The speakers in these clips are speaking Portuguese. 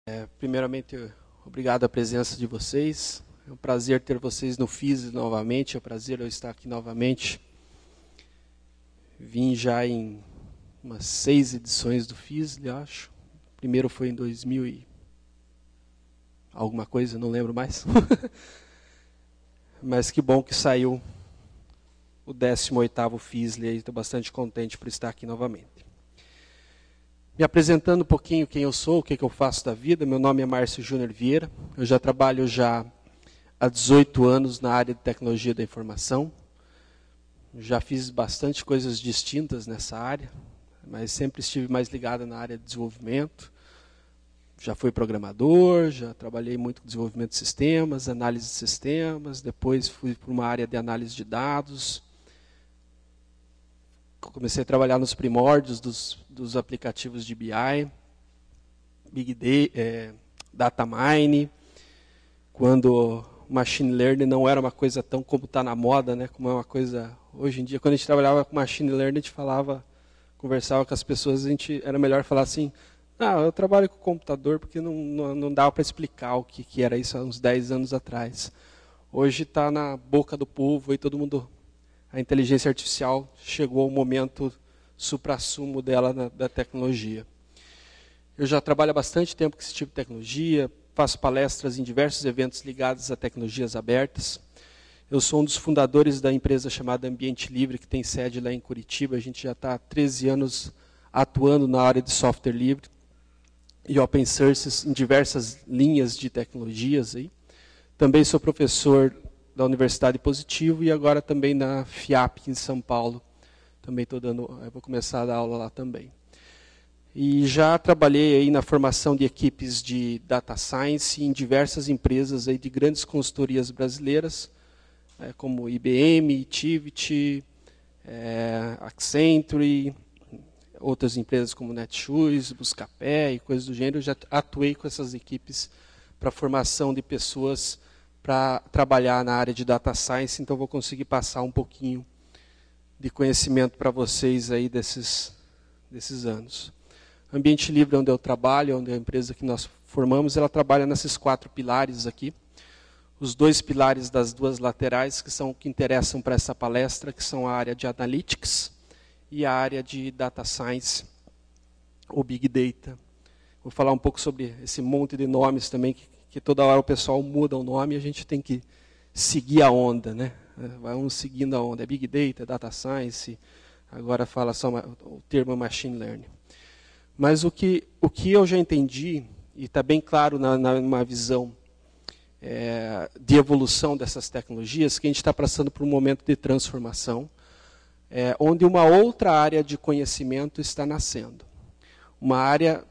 Primeiramente, obrigado a presença de vocês. É um prazer ter vocês no FIS novamente, é um prazer eu estar aqui novamente. Vim já em umas 6 edições do FIS, eu acho. O primeiro foi em 2000 e alguma coisa, não lembro mais. Mas que bom que saiu o 18º FISLE, e estou bastante contente por estar aqui novamente. Me apresentando um pouquinho quem eu sou, o que eu faço da vida. Meu nome é Márcio Júnior Vieira. Eu já trabalho há 18 anos na área de tecnologia da informação. Já fiz bastante coisas distintas nessa área, mas sempre estive mais ligado na área de desenvolvimento. Já fui programador, já trabalhei muito com desenvolvimento de sistemas, análise de sistemas, depois fui para uma área de análise de dados. Comecei a trabalhar nos primórdios dos aplicativos de BI, Big Data, Data Mine, quando Machine Learning não era uma coisa tão como está na moda, né? Como é uma coisa hoje em dia. Quando a gente trabalhava com Machine Learning, a gente conversava com as pessoas, era melhor falar assim, eu trabalho com computador porque não dava para explicar o que era isso há uns 10 anos atrás. Hoje está na boca do povo e todo mundo... A inteligência artificial chegou ao momento suprassumo dela da tecnologia. Eu já trabalho há bastante tempo com esse tipo de tecnologia, faço palestras em diversos eventos ligados a tecnologias abertas. Eu sou um dos fundadores da empresa chamada Ambiente Livre, que tem sede lá em Curitiba. A gente já está há 13 anos atuando na área de software livre e open source em diversas linhas de tecnologias. Também sou professor da Universidade Positivo e agora também na FIAP em São Paulo. Também vou começar a dar aula lá também. E já trabalhei aí na formação de equipes de Data Science em diversas empresas aí de grandes consultorias brasileiras, como IBM, Tiviti, Accenture, outras empresas como Netshoes, Buscapé e coisas do gênero. Eu já atuei com essas equipes para a formação de pessoas para trabalhar na área de Data Science, então vou conseguir passar um pouquinho de conhecimento para vocês aí desses anos. Ambiente Livre, onde eu trabalho, onde é a empresa que nós formamos, ela trabalha nesses 4 pilares aqui. Os 2 pilares das 2 laterais, que são o que interessam para essa palestra, que são a área de Analytics e a área de Data Science, ou Big Data. Vou falar um pouco sobre esse monte de nomes também, que toda hora o pessoal muda o nome e a gente tem que seguir a onda, né? Vamos seguindo a onda. É Big Data, Data Science, agora fala só o termo Machine Learning. Mas o que eu já entendi, e está bem claro numa visão de evolução dessas tecnologias, que a gente está passando por um momento de transformação, onde uma outra área de conhecimento está nascendo. Uma área,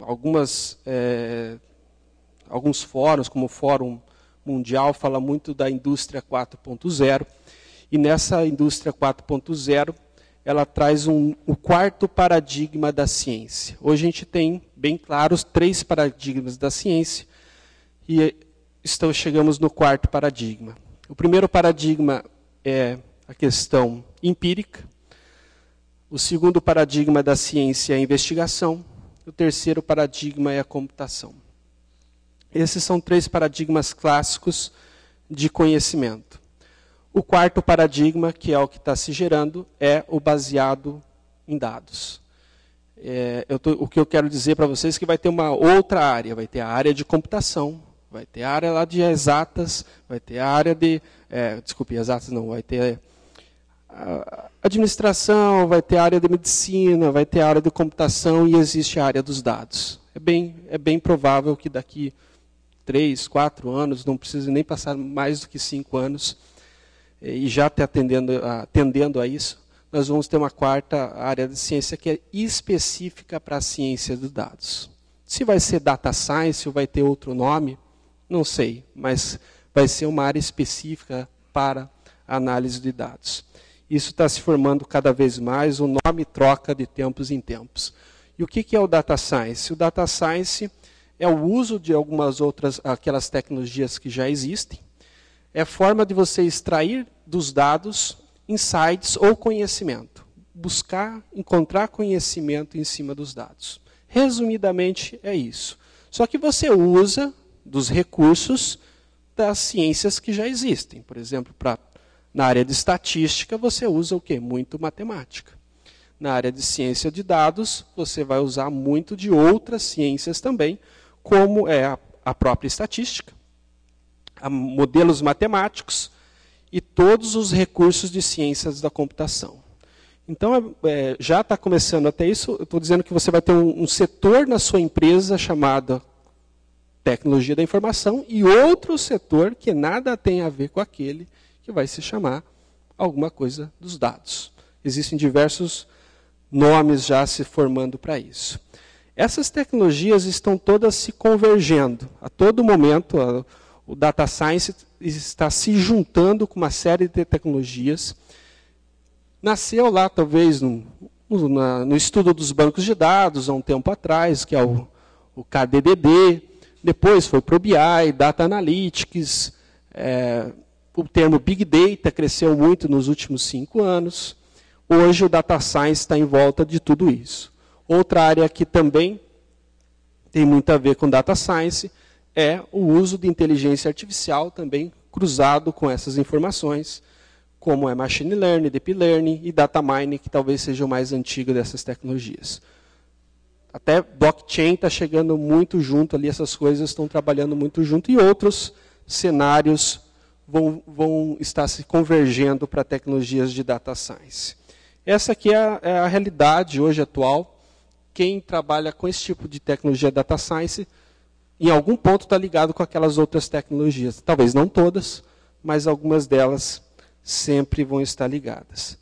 alguns fóruns, como o Fórum Mundial, fala muito da indústria 4.0, e nessa indústria 4.0, ela traz o 4º paradigma da ciência. Hoje a gente tem, bem claros, 3 paradigmas da ciência, e chegamos no 4º paradigma. O primeiro paradigma é a questão empírica, o 2º paradigma da ciência é a investigação, o 3º paradigma é a computação. Esses são 3 paradigmas clássicos de conhecimento. O 4º paradigma, que é o que está se gerando, é o baseado em dados. O que eu quero dizer para vocês é que vai ter uma outra área, vai ter a área de computação, vai ter a área lá de exatas, vai ter a área de... exatas não, vai ter administração, vai ter a área de medicina, vai ter a área de computação e existe a área dos dados. É bem provável que daqui 3, 4 anos, não precisa nem passar mais do que 5 anos, e já está atendendo a isso, nós vamos ter uma 4ª área de ciência que é específica para a ciência dos dados. Se vai ser Data Science ou vai ter outro nome, não sei, mas vai ser uma área específica para a análise de dados. Isso está se formando cada vez mais, o nome troca de tempos em tempos. E o que é o Data Science? O Data Science é o uso de aquelas tecnologias que já existem, é a forma de você extrair dos dados insights ou conhecimento. Encontrar conhecimento em cima dos dados. Resumidamente, é isso. Só que você usa dos recursos das ciências que já existem. Por exemplo, na área de estatística, você usa o quê? Muito matemática. Na área de ciência de dados, você vai usar muito de outras ciências também, como é a própria estatística, modelos matemáticos e todos os recursos de ciências da computação. Então, já está começando até isso, eu estou dizendo que você vai ter um setor na sua empresa chamado tecnologia da informação e outro setor que nada tem a ver com aquele que vai se chamar alguma coisa dos dados. Existem diversos nomes já se formando para isso. Essas tecnologias estão todas se convergendo. A todo momento, o Data Science está se juntando com uma série de tecnologias. Nasceu lá, talvez, no estudo dos bancos de dados, há um tempo atrás, que é o KDDD. Depois foi para o BI, Data Analytics. O termo Big Data cresceu muito nos últimos 5 anos. Hoje o Data Science está em volta de tudo isso. Outra área que também tem muito a ver com Data Science é o uso de inteligência artificial também cruzado com essas informações, como é Machine Learning, Deep Learning e Data Mining, que talvez seja o mais antigo dessas tecnologias. Até blockchain está chegando muito junto ali, essas coisas estão trabalhando muito junto, e outros cenários vão estar se convergendo para tecnologias de Data Science. Essa aqui é a realidade hoje atual. Quem trabalha com esse tipo de tecnologia Data Science, em algum ponto está ligado com aquelas outras tecnologias. Talvez não todas, mas algumas delas sempre vão estar ligadas.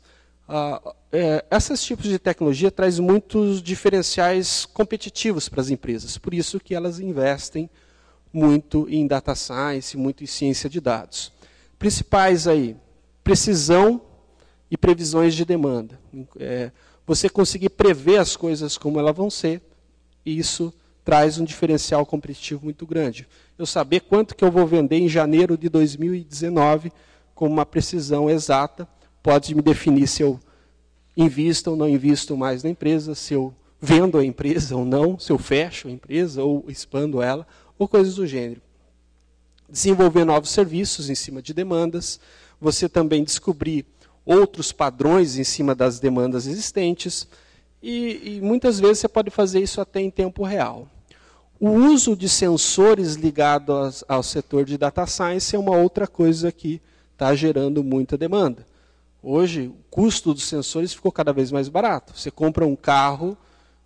Esses tipos de tecnologia trazem muitos diferenciais competitivos para as empresas. Por isso que elas investem muito em Data Science, muito em ciência de dados. Principais aí, precisão e previsões de demanda. Você conseguir prever as coisas como elas vão ser, e isso traz um diferencial competitivo muito grande. Eu saber quanto que eu vou vender em janeiro de 2019 com uma precisão exata, pode me definir se eu invisto ou não invisto mais na empresa, se eu vendo a empresa ou não, se eu fecho a empresa ou expando ela, ou coisas do gênero. Desenvolver novos serviços em cima de demandas, você também descobrir outros padrões em cima das demandas existentes, e muitas vezes você pode fazer isso até em tempo real. O uso de sensores ligados ao setor de Data Science é uma outra coisa que está gerando muita demanda. Hoje, o custo dos sensores ficou cada vez mais barato. Você compra um carro,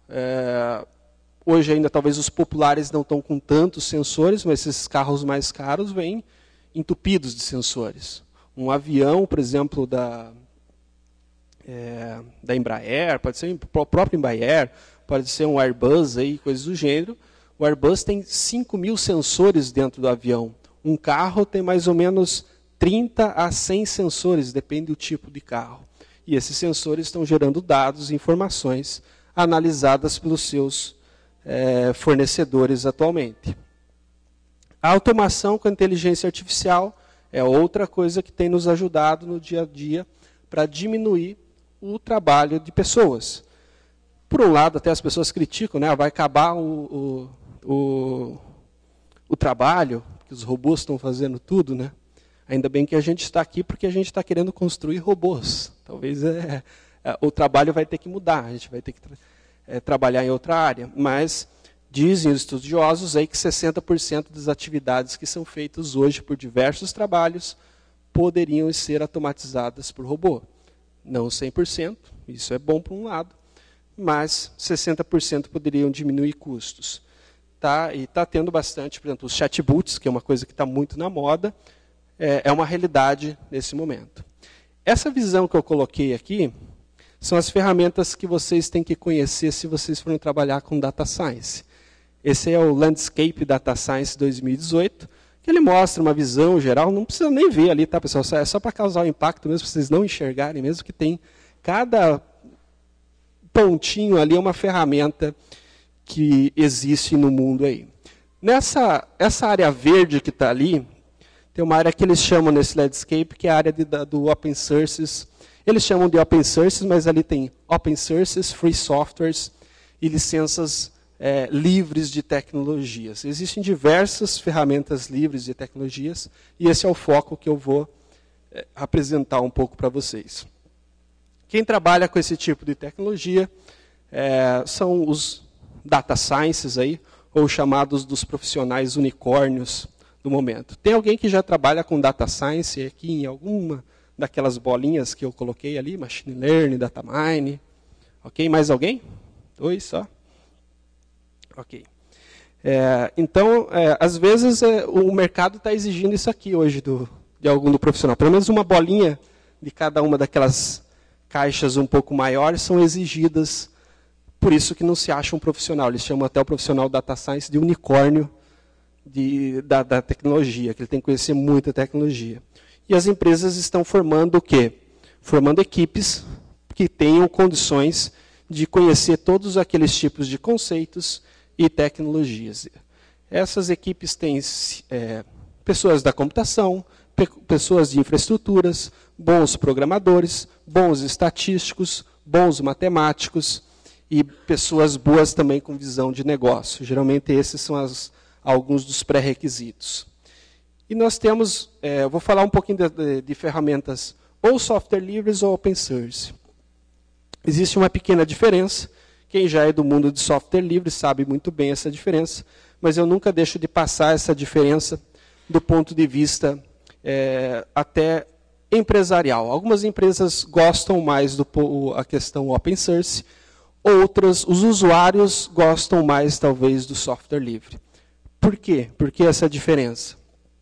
hoje ainda talvez os populares não estão com tantos sensores, mas esses carros mais caros vêm entupidos de sensores. Um avião, por exemplo, da Embraer, pode ser o próprio Embraer, pode ser um Airbus, aí, coisas do gênero. O Airbus tem 5.000 sensores dentro do avião. Um carro tem mais ou menos 30 a 100 sensores, depende do tipo de carro. E esses sensores estão gerando dados e informações analisadas pelos seus fornecedores atualmente. A automação com a inteligência artificial é outra coisa que tem nos ajudado no dia a dia para diminuir o trabalho de pessoas. Por um lado, até as pessoas criticam, né? Vai acabar o trabalho, que os robôs estão fazendo tudo, né? Ainda bem que a gente está aqui porque a gente está querendo construir robôs. Talvez o trabalho vai ter que mudar, a gente vai ter que trabalhar em outra área. Mas dizem os estudiosos aí que 60% das atividades que são feitas hoje por diversos trabalhos poderiam ser automatizadas por robô. Não 100%, isso é bom por um lado, mas 60% poderiam diminuir custos. E está tendo bastante, por exemplo, os chatbots, que é uma coisa que está muito na moda, é uma realidade nesse momento. Essa visão que eu coloquei aqui são as ferramentas que vocês têm que conhecer se vocês forem trabalhar com Data Science. Esse é o Landscape Data Science 2018, que ele mostra uma visão geral, não precisa nem ver ali, tá, pessoal? É só para causar o impacto mesmo, para vocês não enxergarem mesmo, que tem cada pontinho ali é uma ferramenta que existe no mundo aí. Essa área verde que está ali, tem uma área que eles chamam nesse landscape, que é a área do open sources. Eles chamam de open sources, mas ali tem open sources, free softwares e licenças livres de tecnologias. Existem diversas ferramentas livres de tecnologias, e esse é o foco que eu vou apresentar um pouco para vocês. Quem trabalha com esse tipo de tecnologia são os data sciences, aí, ou chamados dos profissionais unicórnios do momento. Tem alguém que já trabalha com data science aqui em alguma daquelas bolinhas que eu coloquei ali, machine learning, data mining? Ok, mais alguém? 2 só? Ok. Então, às vezes, o mercado está exigindo isso aqui hoje de algum do profissional. Pelo menos uma bolinha de cada uma daquelas caixas um pouco maiores são exigidas. Por isso que não se acha um profissional. Eles chamam até o profissional data science de unicórnio da tecnologia, que ele tem que conhecer muita tecnologia. E as empresas estão formando o quê? Formando equipes que tenham condições de conhecer todos aqueles tipos de conceitos e tecnologias. Essas equipes têm pessoas da computação, pessoas de infraestruturas, bons programadores, bons estatísticos, bons matemáticos e pessoas boas também com visão de negócio. Geralmente esses são alguns dos pré-requisitos. E nós temos, eu vou falar um pouquinho de ferramentas ou software livres ou open source. Existe uma pequena diferença. Quem já é do mundo de software livre sabe muito bem essa diferença, mas eu nunca deixo de passar essa diferença do ponto de vista até empresarial. Algumas empresas gostam mais a questão open source, outras, os usuários gostam mais talvez do software livre. Por quê? Por que essa diferença?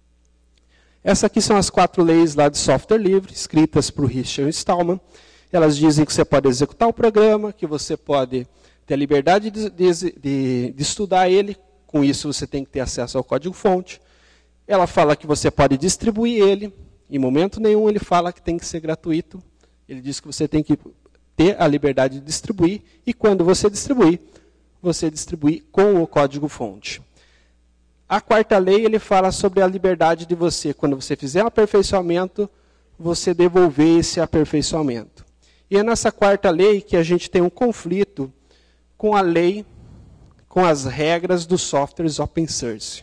Essas aqui são as 4 leis lá de software livre, escritas por Richard Stallman. Elas dizem que você pode executar o programa, que você pode ter a liberdade de estudar ele, com isso você tem que ter acesso ao código-fonte. Ela fala que você pode distribuir ele, em momento nenhum ele fala que tem que ser gratuito. Ele diz que você tem que ter a liberdade de distribuir, e quando você distribui com o código-fonte. A 4ª lei, ele fala sobre a liberdade de você, quando você fizer um aperfeiçoamento, você devolver esse aperfeiçoamento. E é nessa 4ª lei que a gente tem um conflito com a lei, com as regras dos softwares open source.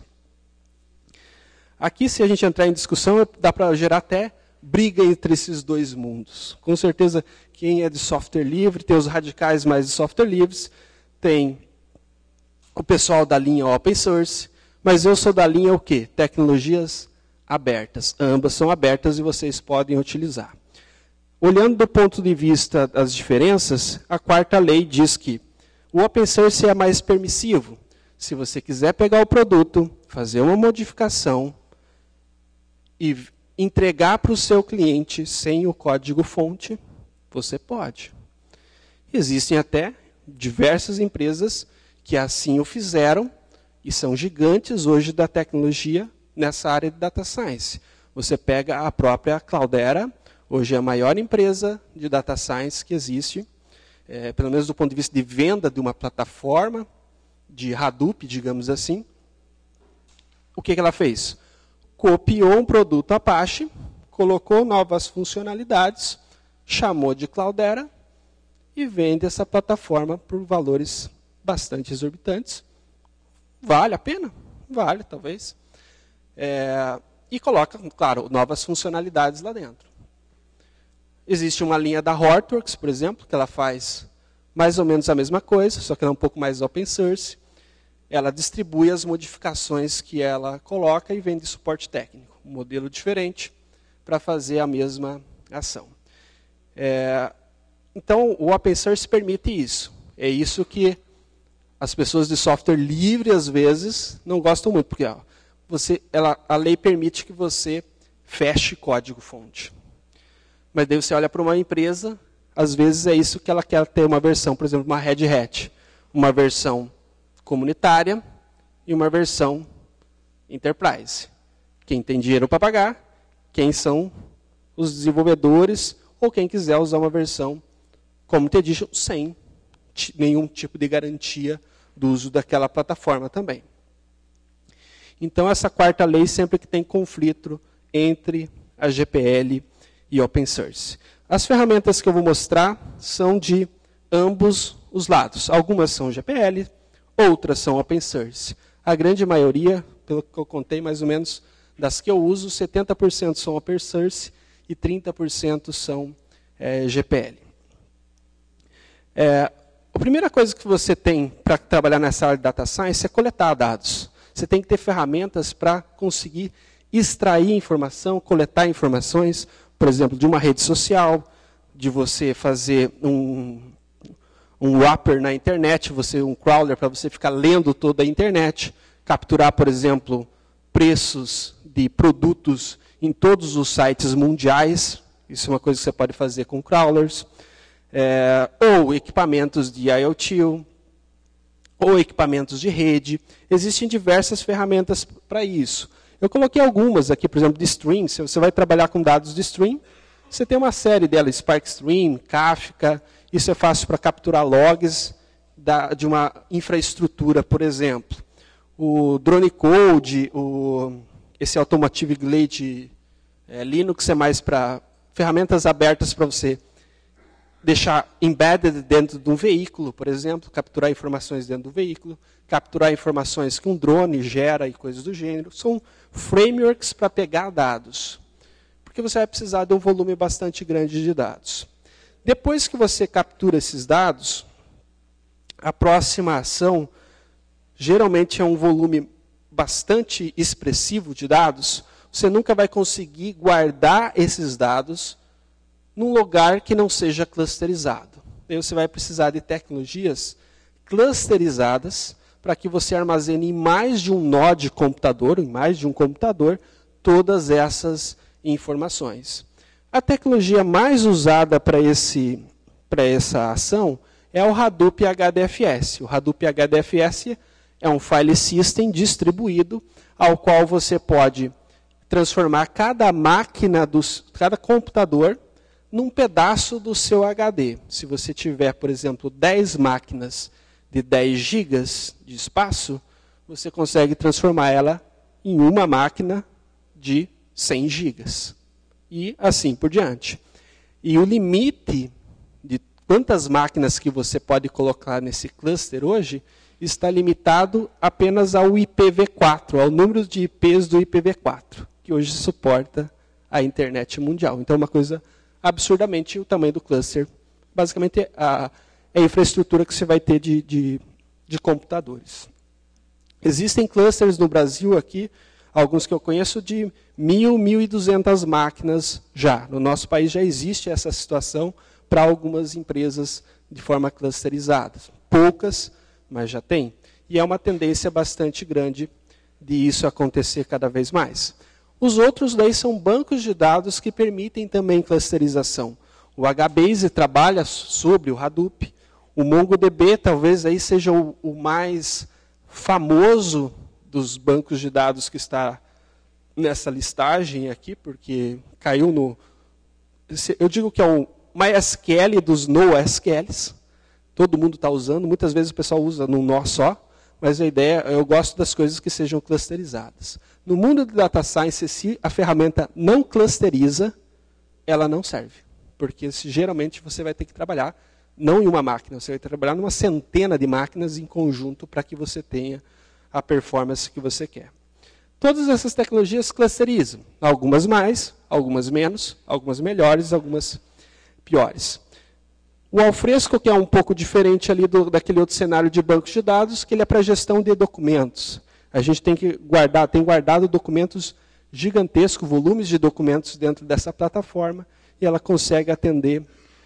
Aqui, se a gente entrar em discussão, dá para gerar até briga entre esses dois mundos. Com certeza, quem é de software livre, tem os radicais mais de software livres, tem o pessoal da linha open source, mas eu sou da linha o quê? Tecnologias abertas. Ambas são abertas e vocês podem utilizar. Olhando do ponto de vista das diferenças, a 4ª lei diz que o open source é mais permissivo. Se você quiser pegar o produto, fazer uma modificação e entregar para o seu cliente sem o código-fonte, você pode. Existem até diversas empresas que assim o fizeram e são gigantes hoje da tecnologia nessa área de data science. Você pega a própria Cloudera, hoje é a maior empresa de data science que existe, pelo menos do ponto de vista de venda de uma plataforma de Hadoop, digamos assim. O que ela fez? Copiou um produto Apache, colocou novas funcionalidades, chamou de Cloudera e vende essa plataforma por valores bastante exorbitantes. Vale a pena? Vale, talvez. E coloca, claro, novas funcionalidades lá dentro. Existe uma linha da Hortonworks, por exemplo, que ela faz mais ou menos a mesma coisa, só que ela é um pouco mais open source. Ela distribui as modificações que ela coloca e vende suporte técnico. Um modelo diferente para fazer a mesma ação. Então, o open source permite isso. É isso que as pessoas de software livre, às vezes, não gostam muito, porque a lei permite que você feche código-fonte. Mas daí você olha para uma empresa, às vezes é isso que ela quer ter uma versão, por exemplo, uma Red Hat. Uma versão comunitária e uma versão enterprise. Quem tem dinheiro para pagar, quem são os desenvolvedores, ou quem quiser usar uma versão Community Edition sem nenhum tipo de garantia do uso daquela plataforma também. Então, essa 4ª lei sempre que tem conflito entre a GPL e open source. As ferramentas que eu vou mostrar são de ambos os lados. Algumas são GPL, outras são open source. A grande maioria, pelo que eu contei mais ou menos, das que eu uso, 70% são open source e 30% são GPL. A primeira coisa que você tem para trabalhar nessa área de data science é coletar dados. Você tem que ter ferramentas para conseguir extrair informação, coletar informações, por exemplo, de uma rede social, de você fazer um wrapper na internet, um crawler para você ficar lendo toda a internet, capturar, por exemplo, preços de produtos em todos os sites mundiais. Isso é uma coisa que você pode fazer com crawlers. Ou equipamentos de IoT, ou equipamentos de rede. Existem diversas ferramentas para isso. Eu coloquei algumas aqui, por exemplo, de stream. Se você vai trabalhar com dados de stream, você tem uma série delas, Spark Stream, Kafka. Isso é fácil para capturar logs de uma infraestrutura, por exemplo. O Drone Code, esse Automotive Glade Linux é mais para ferramentas abertas para você deixar embedded dentro de um veículo, por exemplo, capturar informações dentro do veículo, capturar informações que um drone gera e coisas do gênero. São frameworks para pegar dados, porque você vai precisar de um volume bastante grande de dados. Depois que você captura esses dados, a próxima ação geralmente é um volume bastante expressivo de dados. Você nunca vai conseguir guardar esses dados num lugar que não seja clusterizado. Aí você vai precisar de tecnologias clusterizadas para que você armazene em mais de um nó de computador, em mais de um computador, todas essas informações. A tecnologia mais usada para essa ação é o Hadoop HDFS. O Hadoop HDFS é um file system distribuído, ao qual você pode transformar cada cada computador num pedaço do seu HD. Se você tiver, por exemplo, 10 máquinas de 10 gigas de espaço, você consegue transformar ela em uma máquina de 100 gigas. E assim por diante. E o limite de quantas máquinas que você pode colocar nesse cluster hoje está limitado apenas ao IPv4, ao número de IPs do IPv4, que hoje suporta a internet mundial. Então é uma coisa absurdamente o tamanho do cluster. Basicamente, é a infraestrutura que você vai ter de computadores. Existem clusters no Brasil aqui, alguns que eu conheço, de 1.200 máquinas já. No nosso país já existe essa situação para algumas empresas de forma clusterizada. Poucas, mas já tem. E é uma tendência bastante grande de isso acontecer cada vez mais. Os outros daí são bancos de dados que permitem também clusterização. O HBase trabalha sobre o Hadoop. O MongoDB talvez aí seja o mais famoso dos bancos de dados que está nessa listagem aqui, porque caiu no... Eu digo que é o MySQL dos NoSQLs. Todo mundo está usando. Muitas vezes o pessoal usa num nó só. Mas a ideia, eu gosto das coisas que sejam clusterizadas. No mundo de data science, se a ferramenta não clusteriza, ela não serve. Porque geralmente você vai ter que trabalhar não em uma máquina, você vai trabalhar numa centena de máquinas em conjunto para que você tenha a performance que você quer. Todas essas tecnologias clusterizam. Algumas mais, algumas menos, algumas melhores, algumas piores. O Alfresco, que é um pouco diferente ali daquele outro cenário de bancos de dados, que ele é para gestão de documentos. A gente tem guardado documentos gigantescos, volumes de documentos dentro dessa plataforma, e ela consegue atender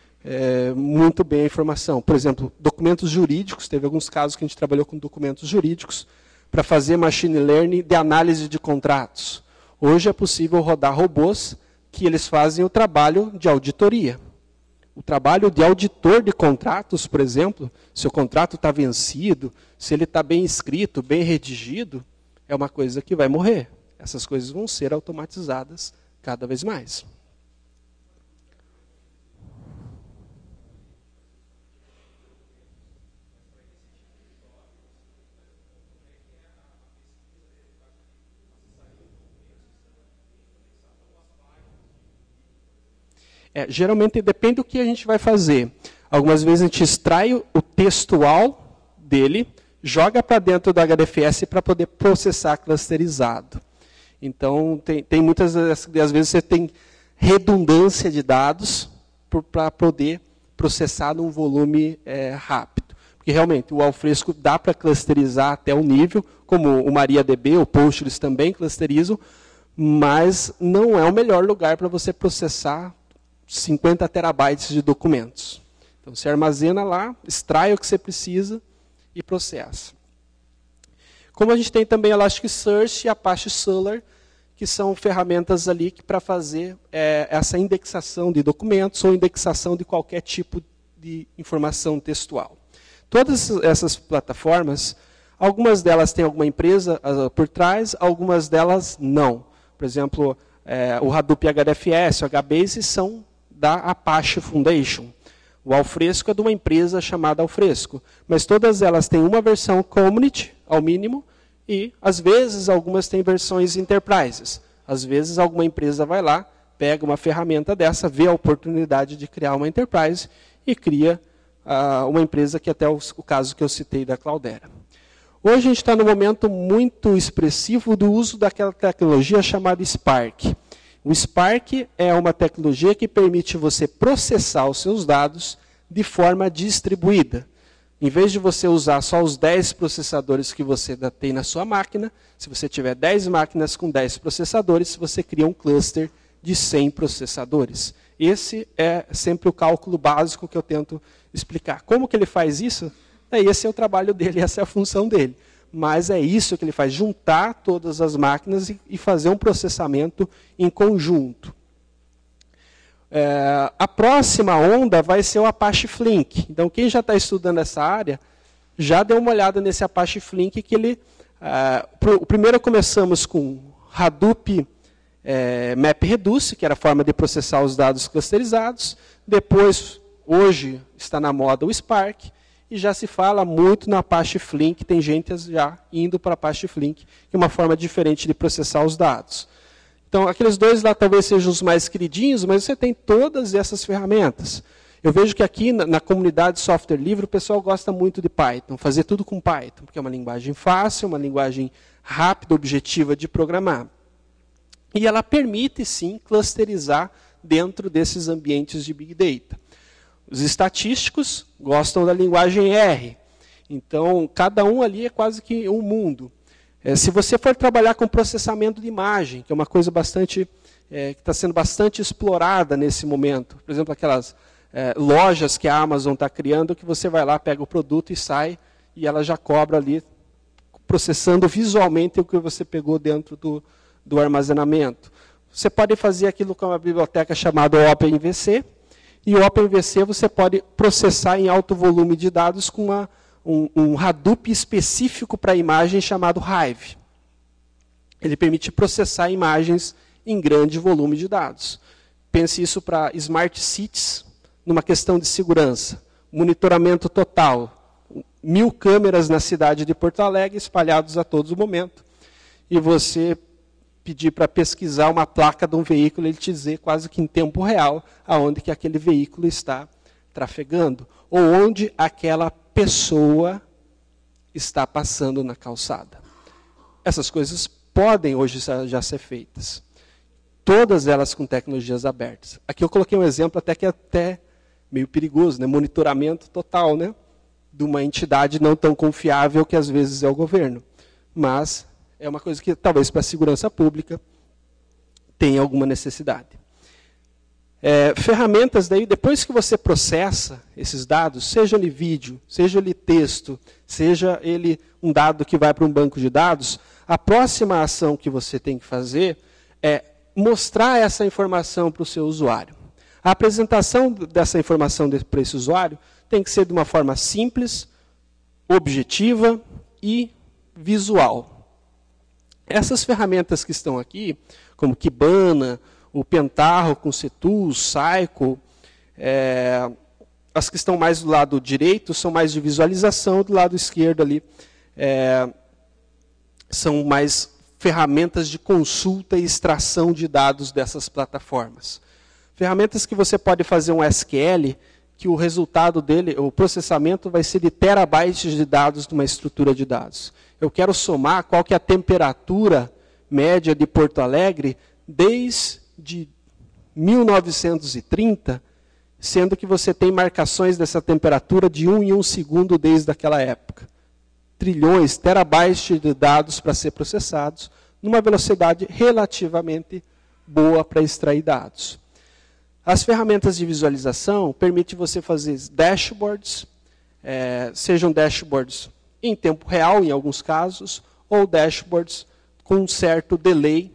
muito bem a informação. Por exemplo, documentos jurídicos, teve alguns casos que a gente trabalhou com documentos jurídicos, para fazer machine learning de análise de contratos. Hoje é possível rodar robôs que eles fazem o trabalho de auditoria. O trabalho de auditor de contratos, por exemplo, se o contrato está vencido, se ele está bem escrito, bem redigido, é uma coisa que vai morrer. Essas coisas vão ser automatizadas cada vez mais. Geralmente depende do que a gente vai fazer. Algumas vezes a gente extrai o textual dele, joga para dentro do HDFS para poder processar clusterizado. Então, tem muitas às vezes você tem redundância de dados para poder processar num volume rápido. Porque realmente o Alfresco dá para clusterizar até um nível, como o MariaDB, o Postgres também clusterizam, mas não é o melhor lugar para você processar 50 terabytes de documentos. Então, você armazena lá, extrai o que você precisa e processa. Como a gente tem também Elasticsearch e Apache Solr, que são ferramentas ali para fazer essa indexação de documentos ou indexação de qualquer tipo de informação textual. Todas essas plataformas, algumas delas têm alguma empresa por trás, algumas delas não. Por exemplo, o Hadoop HDFS, o HBase, são da Apache Foundation. O Alfresco é de uma empresa chamada Alfresco. Mas todas elas têm uma versão Community, ao mínimo, e, às vezes, algumas têm versões Enterprises. Às vezes, alguma empresa vai lá, pega uma ferramenta dessa, vê a oportunidade de criar uma Enterprise e cria uma empresa que até o caso que eu citei da Cloudera. Hoje a gente está num momento muito expressivo do uso daquela tecnologia chamada Spark. O Spark é uma tecnologia que permite você processar os seus dados de forma distribuída. Em vez de você usar só os 10 processadores que você tem na sua máquina, se você tiver 10 máquinas com 10 processadores, você cria um cluster de 100 processadores. Esse é sempre o cálculo básico que eu tento explicar. Como que ele faz isso? Esse é o trabalho dele, essa é a função dele. Mas é isso que ele faz, juntar todas as máquinas e fazer um processamento em conjunto. A próxima onda vai ser o Apache Flink. Então, quem já está estudando essa área, já deu uma olhada nesse Apache Flink, que ele... primeiro começamos com Hadoop MapReduce, que era a forma de processar os dados clusterizados. Depois, hoje, está na moda o Spark. E já se fala muito na Apache Flink, tem gente já indo para Apache Flink, que é uma forma diferente de processar os dados. Então, aqueles dois lá talvez sejam os mais queridinhos, mas você tem todas essas ferramentas. Eu vejo que aqui na comunidade de software livre, o pessoal gosta muito de Python, fazer tudo com Python, porque é uma linguagem fácil, uma linguagem rápida, objetiva de programar. E ela permite, sim, clusterizar dentro desses ambientes de Big Data. Os estatísticos gostam da linguagem R. Então, cada um ali é quase que um mundo. Se você for trabalhar com processamento de imagem, que é uma coisa bastante que está sendo bastante explorada nesse momento. Por exemplo, aquelas lojas que a Amazon está criando, que você vai lá, pega o produto e sai, e ela já cobra ali, processando visualmente o que você pegou dentro do armazenamento. Você pode fazer aquilo com uma biblioteca chamada OpenVC, e o OpenVC você pode processar em alto volume de dados com um Hadoop específico para a imagem chamado Hive. Ele permite processar imagens em grande volume de dados. Pense isso para Smart Cities, numa questão de segurança. Monitoramento total. 1000 câmeras na cidade de Porto Alegre, espalhados a todo momento. E você pedir para pesquisar uma placa de um veículo, ele te dizer quase que em tempo real aonde que aquele veículo está trafegando, ou onde aquela pessoa está passando na calçada. Essas coisas podem hoje já ser feitas. Todas elas com tecnologias abertas. Aqui eu coloquei um exemplo até que é até meio perigoso, né? Monitoramento total, né? De uma entidade não tão confiável que às vezes é o governo. Mas é uma coisa que talvez para a segurança pública tenha alguma necessidade. Ferramentas daí, depois que você processa esses dados, seja ele vídeo, seja ele texto, seja ele um dado que vai para um banco de dados, a próxima ação que você tem que fazer é mostrar essa informação para o seu usuário. A apresentação dessa informação para esse usuário tem que ser de uma forma simples, objetiva e visual. Essas ferramentas que estão aqui, como Kibana, o Pentaho com Ctools, Cycle, as que estão mais do lado direito são mais de visualização, do lado esquerdo ali são mais ferramentas de consulta e extração de dados dessas plataformas. Ferramentas que você pode fazer um SQL, que o resultado dele, o processamento vai ser de terabytes de dados de uma estrutura de dados. Eu quero somar qual que é a temperatura média de Porto Alegre desde 1930, sendo que você tem marcações dessa temperatura de 1 em 1 segundo desde aquela época. Trilhões, terabytes de dados para ser processados, numa velocidade relativamente boa para extrair dados. As ferramentas de visualização permitem você fazer dashboards, sejam dashboards em tempo real, em alguns casos, ou dashboards com um certo delay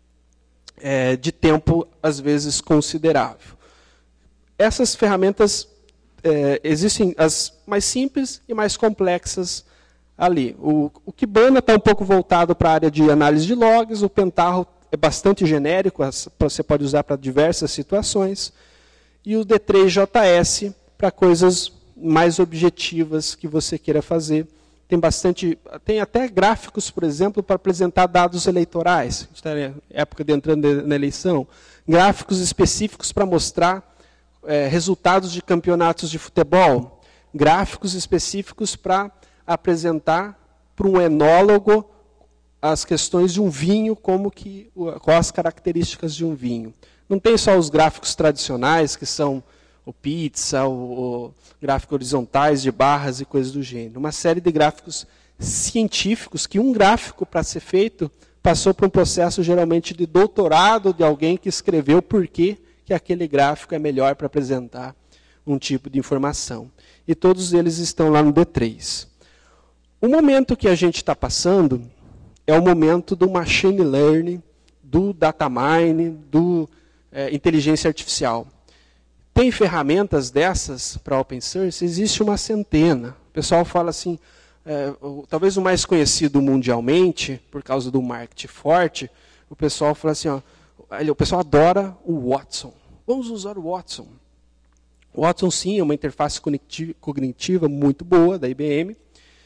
de tempo, às vezes, considerável. Essas ferramentas, existem as mais simples e mais complexas ali. O Kibana está um pouco voltado para a área de análise de logs, o Pentaho é bastante genérico, você pode usar para diversas situações, e o D3JS para coisas mais objetivas que você queira fazer. Tem até gráficos, por exemplo, para apresentar dados eleitorais. A gente está na época de entrando na eleição. Gráficos específicos para mostrar resultados de campeonatos de futebol. Gráficos específicos para apresentar para um enólogo as questões de um vinho, quais as características de um vinho. Não tem só os gráficos tradicionais, que são o pizza, o gráfico horizontais de barras e coisas do gênero. Uma série de gráficos científicos, que um gráfico, para ser feito, passou por um processo, geralmente, de doutorado de alguém que escreveu por que aquele gráfico é melhor para apresentar um tipo de informação. E todos eles estão lá no D3. O momento que a gente está passando é o momento do machine learning, do data mining, do inteligência artificial. Tem ferramentas dessas para open source? Existe uma centena. O pessoal fala assim, talvez o mais conhecido mundialmente, por causa do marketing forte, o pessoal fala assim, o pessoal adora o Watson. Vamos usar o Watson. O Watson, sim, é uma interface cognitiva muito boa da IBM,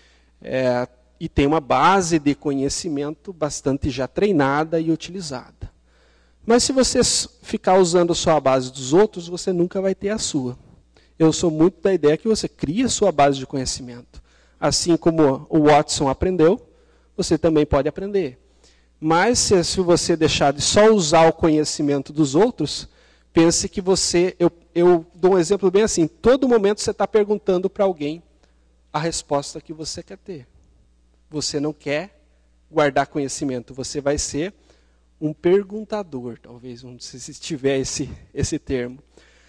e tem uma base de conhecimento bastante já treinada e utilizada. Mas se você ficar usando só a base dos outros, você nunca vai ter a sua. Eu sou muito da ideia que você cria a sua base de conhecimento. Assim como o Watson aprendeu, você também pode aprender. Mas se você deixar de só usar o conhecimento dos outros, pense que você... Eu dou um exemplo bem assim. Todo momento você está perguntando para alguém a resposta que você quer ter. Você não quer guardar conhecimento. Você vai ser um perguntador, talvez, não sei se tiver esse termo.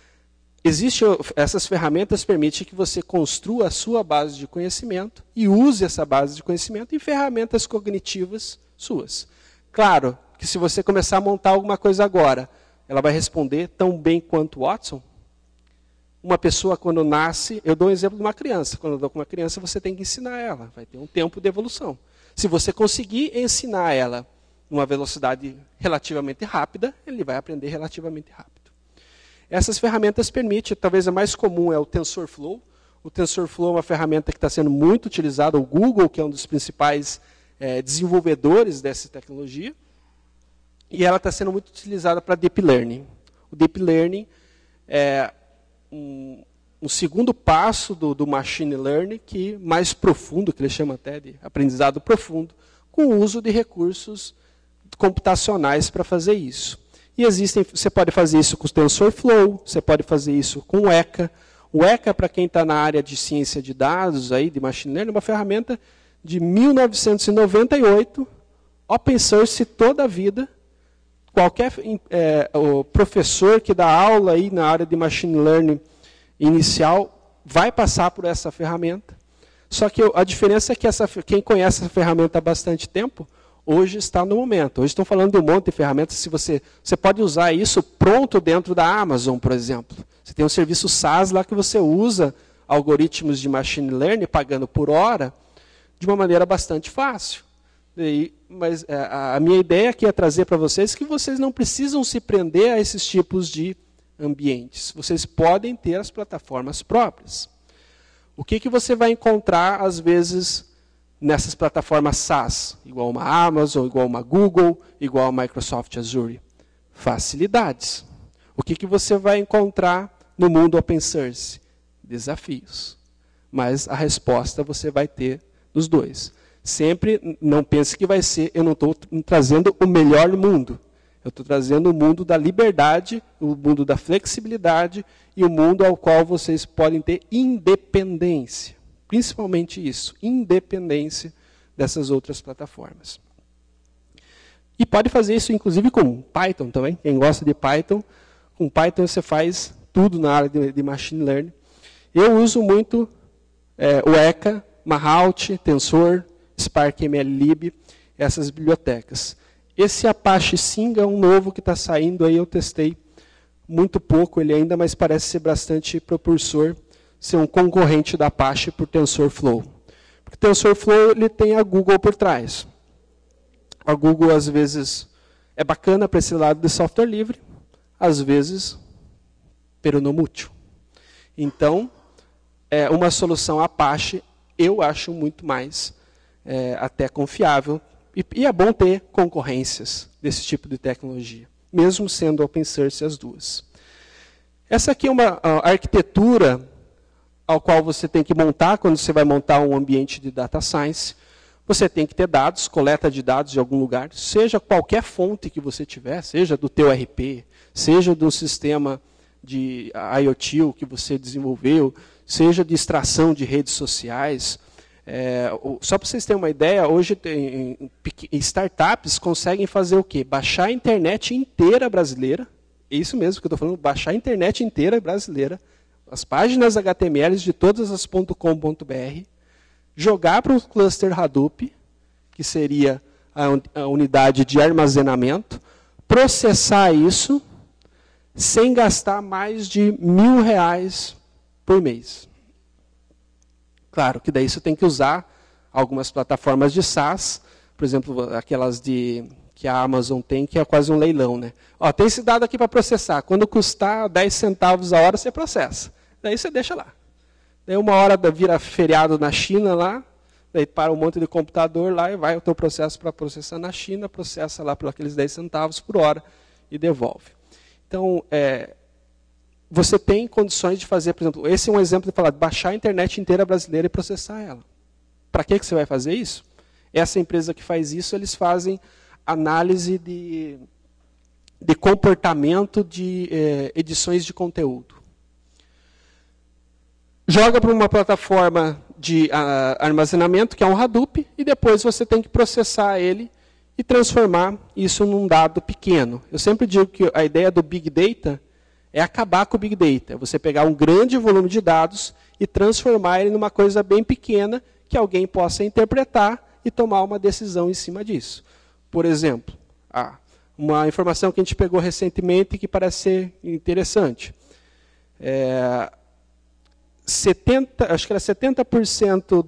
Essas ferramentas permitem que você construa a sua base de conhecimento e use essa base de conhecimento em ferramentas cognitivas suas. Claro que se você começar a montar alguma coisa agora, ela vai responder tão bem quanto o Watson. Uma pessoa, quando nasce, eu dou um exemplo de uma criança. Quando eu dou com uma criança, você tem que ensinar ela. Vai ter um tempo de evolução. Se você conseguir ensinar ela numa velocidade relativamente rápida, ele vai aprender relativamente rápido. Essas ferramentas permitem, talvez a mais comum é o TensorFlow. O TensorFlow é uma ferramenta que está sendo muito utilizada. O Google, que é um dos principais desenvolvedores dessa tecnologia, e ela está sendo muito utilizada para Deep Learning. O Deep Learning é um segundo passo do Machine Learning, que mais profundo, que ele chama até de aprendizado profundo, com o uso de recursos computacionais para fazer isso. E você pode fazer isso com o TensorFlow, você pode fazer isso com o ECA. O ECA, para quem está na área de ciência de dados, aí, de Machine Learning, é uma ferramenta de 1998, open source toda a vida. Qualquer o professor que dá aula aí na área de Machine Learning inicial vai passar por essa ferramenta. Só que a diferença é que quem conhece essa ferramenta há bastante tempo, hoje está no momento. Hoje estão falando de um monte de ferramentas. Se você pode usar isso pronto dentro da Amazon, por exemplo. Você tem um serviço SaaS lá que você usa algoritmos de Machine Learning, pagando por hora, de uma maneira bastante fácil. Mas a minha ideia aqui é trazer para vocês que vocês não precisam se prender a esses tipos de ambientes. Vocês podem ter as plataformas próprias. O que você vai encontrar, às vezes, nessas plataformas SaaS? Igual uma Amazon, igual uma Google, igual a Microsoft Azure? Facilidades. O que você vai encontrar no mundo open source? desafios. Mas a resposta você vai ter nos dois. Sempre não pense que vai ser, eu não estou trazendo o melhor mundo. Eu estou trazendo o mundo da liberdade, o mundo da flexibilidade e o mundo ao qual vocês podem ter independência. Principalmente isso, independência dessas outras plataformas. E pode fazer isso, inclusive, com Python também. Quem gosta de Python, com Python você faz tudo na área de Machine Learning. Eu uso muito o ECA, Mahout, Tensor, Spark MLlib, essas bibliotecas. Esse Apache Singa é um novo que está saindo, aí eu testei muito pouco ele ainda, mas parece ser bastante propulsor, ser um concorrente da Apache por TensorFlow. Porque o TensorFlow ele tem a Google por trás. A Google, às vezes, é bacana para esse lado de software livre, às vezes, peronomútil. Então, uma solução Apache, eu acho muito mais até confiável. E é bom ter concorrências desse tipo de tecnologia, mesmo sendo open source as duas. Essa aqui é uma arquitetura ao qual você tem que montar quando você vai montar um ambiente de data science. Você tem que ter dados, coleta de dados de algum lugar, seja qualquer fonte que você tiver, seja do teu RP, seja do sistema de IoT que você desenvolveu, seja de extração de redes sociais. Só para vocês terem uma ideia, hoje startups conseguem fazer o quê? Baixar a internet inteira brasileira, é isso mesmo que eu estou falando, baixar a internet inteira brasileira, as páginas HTML de todas as .com.br, jogar para um cluster Hadoop, que seria a unidade de armazenamento, processar isso sem gastar mais de R$1.000 por mês. Claro que daí você tem que usar algumas plataformas de SaaS, por exemplo, aquelas que a Amazon tem, que é quase um leilão, né? Ó, tem esse dado aqui para processar. Quando custar 10 centavos a hora, você processa. Daí você deixa lá. Daí uma hora vira feriado na China lá, daí para um monte de computador lá e vai o teu processo para processar na China, processa lá por aqueles 10 centavos por hora e devolve. Então, você tem condições de fazer, por exemplo, esse é um exemplo de falar, baixar a internet inteira brasileira e processar ela. Para que você vai fazer isso? Essa empresa que faz isso, eles fazem análise de comportamento de edições de conteúdo. Joga para uma plataforma de armazenamento, que é um Hadoop, e depois você tem que processar ele e transformar isso num dado pequeno. Eu sempre digo que a ideia do Big Data é acabar com o Big Data. É você pegar um grande volume de dados e transformar ele numa coisa bem pequena que alguém possa interpretar e tomar uma decisão em cima disso. Por exemplo, uma informação que a gente pegou recentemente que parece ser interessante. Acho que era 70%